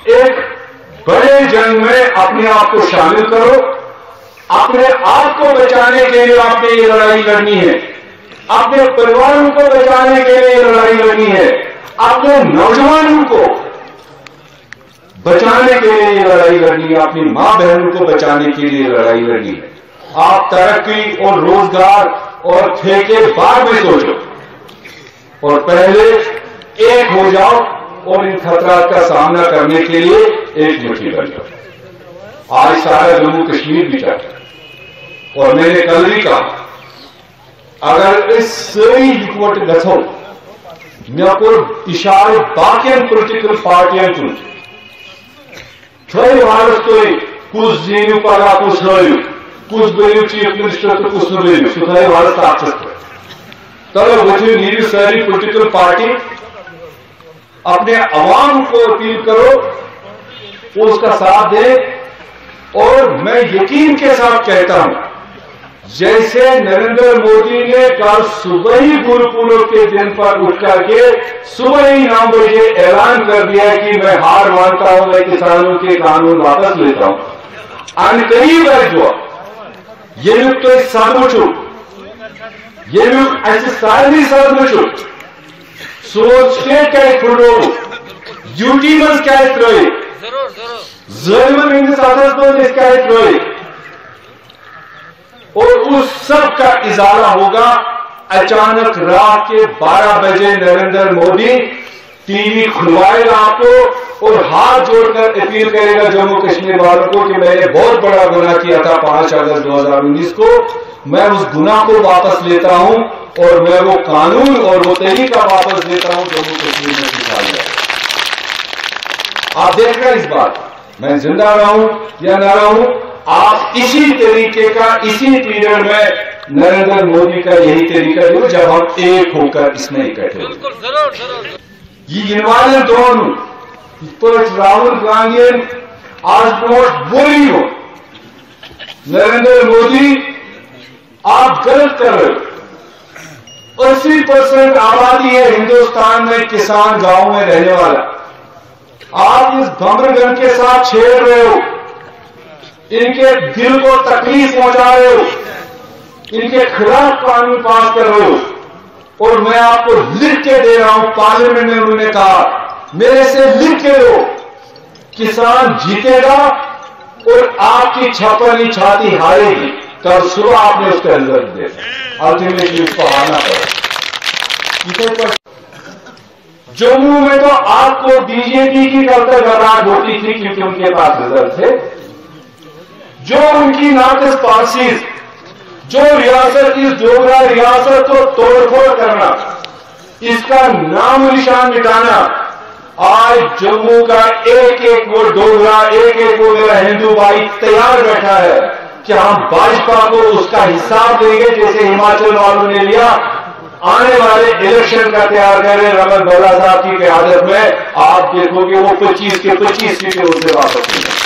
एक बड़े जंग में अपने आप को शामिल करो। अपने आप को बचाने के लिए आपने ये लड़ाई लड़नी है, अपने परिवारों को बचाने के लिए लड़ाई लड़नी है, अपने नौजवानों को बचाने के लिए ये लड़ाई लड़नी है, अपनी मां बहनों को बचाने के लिए लड़ाई लड़नी है। आप तरक्की और रोजगार और ठेके बाद में सोचो और पहले एक हो जाओ और इन खतरात का सामना करने के लिए एक मुट्ठी बन जाओ। आज सारा जम्मू कश्मीर भी चाहता और मैंने कल भी कहा, अगर इस सही हुकूमत गथो मैं इशारे बाकी पोलिटिकल पार्टियां थोड़ी भारत कुछ जीव पगा कुछ रोयू कुछ बनो चीफ मिनिस्टर तो कुछ रोयू सुधाई भारत ताकत तब वो नीड सारी पोलिटिकल पार्टी अपने अवाम को अपील करो उसका साथ दे। और मैं यकीन के साथ कहता हूं, जैसे नरेंद्र मोदी ने कल सुबह ही गुरु पूर्व के दिन पर उठ करके सुबह ही 9 बजे ऐलान कर दिया कि मैं हार मानता हूं, मैं किसानों के कानून वापस लेता हूं। अनकरीब है जो ये लोग तो सदमुचु ये लोग ऐसे सारे सदमुचु सोच के क्या खुलो यूटी में क्या रोए जरूर इन साधन क्या रोए और उस सब का इजारा होगा। अचानक रात के 12 बजे नरेंद्र मोदी टीवी खुलवाएगा आपको और हाथ जोड़कर अपील करेगा जम्मू कश्मीर वालों को कि मैंने बहुत बड़ा गुनाह किया था 5 अगस्त 2019 को, मैं उस गुनाह को वापस लेता हूं और मैं वो कानून और वो तरीका वापस लेता हूं जम्मू कश्मीर में सिखा दिया। आप देख रहे हैं इस बात, मैं जिंदा रहूं या ना रहूं, आप इसी तरीके का इसी पीरियड में नरेंद्र मोदी का यही तरीका जो जब हम एक होकर इसमें इकट्ठे होंगे। ये दोनों राहुल गांधी आज बहुत बुरी हो, नरेंद्र मोदी आप गलत कर रहे हो। 80% आबादी है हिंदुस्तान में किसान गांव में रहने वाला, आप इस बमरगन के साथ छेड़ रहे हो, इनके दिल को तकलीफ पहुंचा रहे हो, इनके खिलाफ कानून पास कर रहे हो। और मैं आपको लिख के दे रहा हूं, पार्लियामेंट में उन्होंने कहा मेरे से लिख के दो, किसान जीतेगा और आपकी छपनी छाती हारेगी। कल सुबह आपने उसका रिजल्ट देखा, अल्टीमेटली उसको हारना पड़ा। जम्मू में तो आपको बीजेपी की कल तक घबराहट होती थी क्योंकि उनके पास रिजल्ट थे। जो उनकी नाकस पॉलिसीज, जो रियासत की डोगरा रियासत को तोड़फोड़ करना, इसका नाम निशान मिटाना, आज जम्मू का एक एक वो डोगरा एक एक वो मेरा हिंदू भाई तैयार बैठा है कि हम भाजपा को उसका हिसाब देंगे जैसे हिमाचल वालों ने लिया। आने वाले इलेक्शन का तैयार करें रमन भोला साहब की क़यादत में, आप देखोगे वो 25 के 25 सीटें उससे वापस मिलेंगी।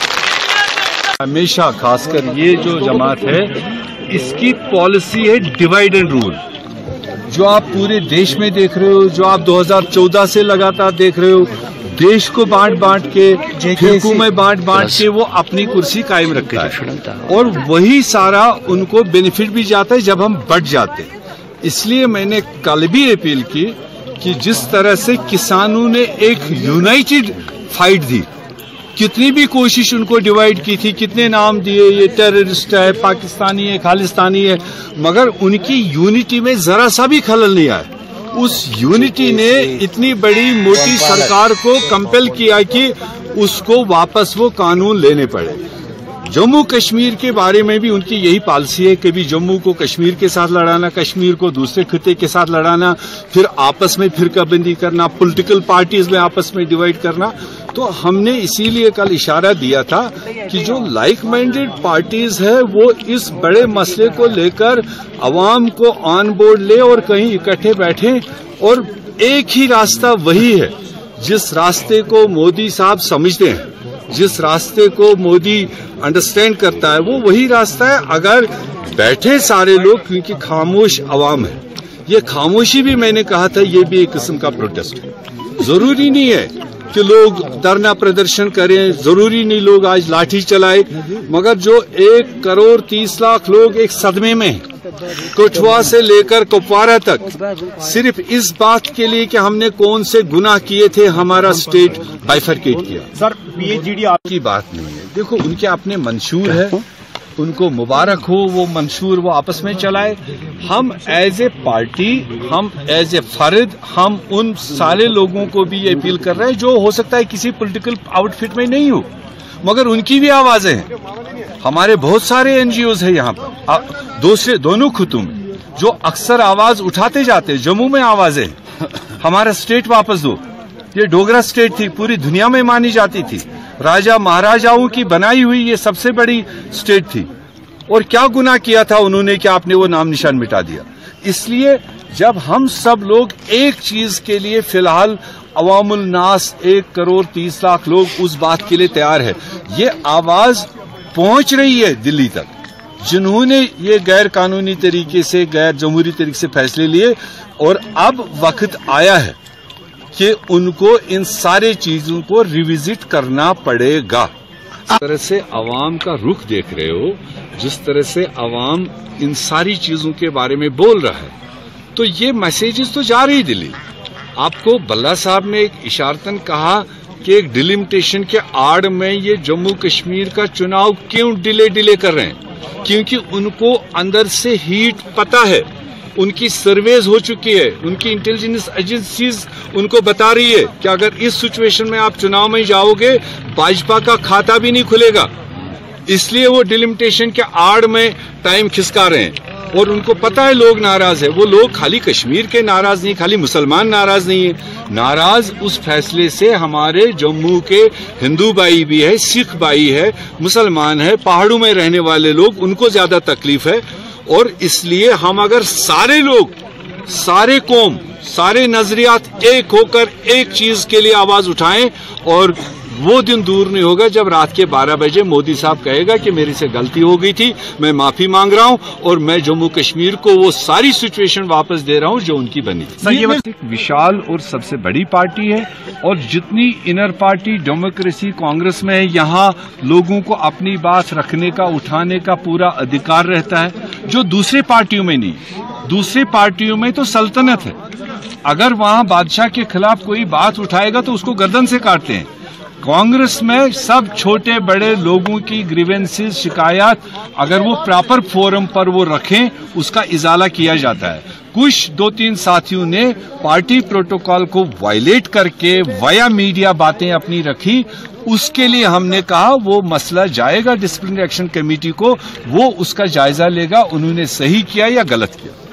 हमेशा खासकर ये जो जमात है इसकी पॉलिसी है डिवाइड एंड रूल, जो आप पूरे देश में देख रहे हो, जो आप 2014 से लगातार देख रहे हो, देश को बांट के फिरकों में बांट के वो अपनी कुर्सी कायम रखता है और वही सारा उनको बेनिफिट भी जाता है जब हम बढ़ जाते हैं। इसलिए मैंने कल भी अपील की कि जिस तरह से किसानों ने एक यूनाइटेड फाइट दी, कितनी भी कोशिश उनको डिवाइड की थी, कितने नाम दिए, ये टेररिस्ट है, पाकिस्तानी है, खालिस्तानी है, मगर उनकी यूनिटी में जरा सा भी खलल नहीं आया। उस यूनिटी ने इतनी बड़ी मोटी सरकार को कंपेल किया कि उसको वापस वो कानून लेने पड़े। जम्मू कश्मीर के बारे में भी उनकी यही पॉलिसी है, कभी जम्मू को कश्मीर के साथ लड़ाना, कश्मीर को दूसरे खिते के साथ लड़ाना, फिर आपस में फिरकाबंदी करना, पॉलिटिकल पार्टीज में आपस में डिवाइड करना। तो हमने इसीलिए कल इशारा दिया था कि जो लाइक माइंडेड पार्टीज है वो इस बड़े मसले को लेकर अवाम को ऑन बोर्ड ले और कहीं इकट्ठे बैठे, और एक ही रास्ता वही है जिस रास्ते को मोदी साहब समझते हैं, जिस रास्ते को मोदी अंडरस्टैंड करता है, वो वही रास्ता है। अगर बैठे सारे लोग, क्योंकि खामोश अवाम है, ये खामोशी भी मैंने कहा था ये भी एक किस्म का प्रोटेस्ट है। जरूरी नहीं है कि लोग धरना प्रदर्शन करें, जरूरी नहीं लोग आज लाठी चलाए, मगर जो 1,30,00,000 लोग एक सदमे में कठुआ से लेकर कुपवारा तक सिर्फ इस बात के लिए कि हमने कौन से गुनाह किए थे हमारा स्टेट बाइफरकेट किया। सर पीएचडी आपकी बात नहीं है, देखो उनके अपने मंशूर है, उनको मुबारक हो, वो मंशूर वो आपस में चलाए। हम एज ए पार्टी, हम एज ए फर्द, हम उन सारे लोगों को भी ये अपील कर रहे हैं जो हो सकता है किसी पॉलिटिकल आउटफिट में नहीं हो, मगर उनकी भी आवाजें हैं। हमारे बहुत सारे एनजीओज हैं यहाँ पर दोनों खुतों में जो अक्सर आवाज उठाते जाते हैं। जम्मू में आवाजें, हमारा स्टेट वापस दो, ये डोगरा स्टेट थी, पूरी दुनिया में मानी जाती थी, राजा महाराजाओं की बनाई हुई ये सबसे बड़ी स्टेट थी, और क्या गुनाह किया था उन्होंने कि आपने वो नाम निशान मिटा दिया। इसलिए जब हम सब लोग एक चीज के लिए फिलहाल अवामुल नास 1,30,00,000 लोग उस बात के लिए तैयार है, ये आवाज पहुंच रही है दिल्ली तक, जिन्होंने ये गैर कानूनी तरीके से, गैर जमहूरी तरीके से फैसले लिए, और अब वक्त आया है कि उनको इन सारे चीजों को रिविजिट करना पड़ेगा। जिस तरह से अवाम का रुख देख रहे हो, जिस तरह से अवाम इन सारी चीजों के बारे में बोल रहा है, तो ये मैसेजेस तो जा रही दिल्ली। आपको बल्ला साहब ने एक इशारतन कहा कि एक डिलिमिटेशन के आड़ में ये जम्मू कश्मीर का चुनाव क्यों डिले कर रहे हैं, क्योंकि उनको अंदर से हीट पता है, उनकी सर्वेज हो चुकी है, उनकी इंटेलिजेंस एजेंसीज उनको बता रही है कि अगर इस सिचुएशन में आप चुनाव में जाओगे भाजपा का खाता भी नहीं खुलेगा। इसलिए वो डिलिमिटेशन के आड़ में टाइम खिसका रहे हैं, और उनको पता है लोग नाराज है। वो लोग खाली कश्मीर के नाराज नहीं, खाली मुसलमान नाराज नहीं है, नाराज उस फैसले से हमारे जम्मू के हिंदू भाई भी है, सिख भाई है, मुसलमान है, पहाड़ों में रहने वाले लोग, उनको ज्यादा तकलीफ है। और इसलिए हम अगर सारे लोग, सारे कौम, सारे नजरियात एक होकर एक चीज के लिए आवाज उठाएं, और वो दिन दूर नहीं होगा जब रात के 12 बजे मोदी साहब कहेगा कि मेरे से गलती हो गई थी, मैं माफी मांग रहा हूं, और मैं जम्मू कश्मीर को वो सारी सिचुएशन वापस दे रहा हूं जो उनकी बनी थी। ये एक विशाल और सबसे बड़ी पार्टी है, और जितनी इनर पार्टी डेमोक्रेसी कांग्रेस में है, यहाँ लोगों को अपनी बात रखने का, उठाने का पूरा अधिकार रहता है, जो दूसरे पार्टियों में नहीं। दूसरी पार्टियों में तो सल्तनत है, अगर वहां बादशाह के खिलाफ कोई बात उठाएगा तो उसको गर्दन से काटते हैं। कांग्रेस में सब छोटे बड़े लोगों की ग्रीवेंसेस, शिकायत, अगर वो प्रॉपर फोरम पर वो रखें, उसका इजाला किया जाता है। कुछ 2-3 साथियों ने पार्टी प्रोटोकॉल को वायलेट करके वाया मीडिया बातें अपनी रखी, उसके लिए हमने कहा वो मसला जाएगा डिसिप्लिनरी एक्शन कमेटी को, वो उसका जायजा लेगा, उन्होंने सही किया या गलत किया।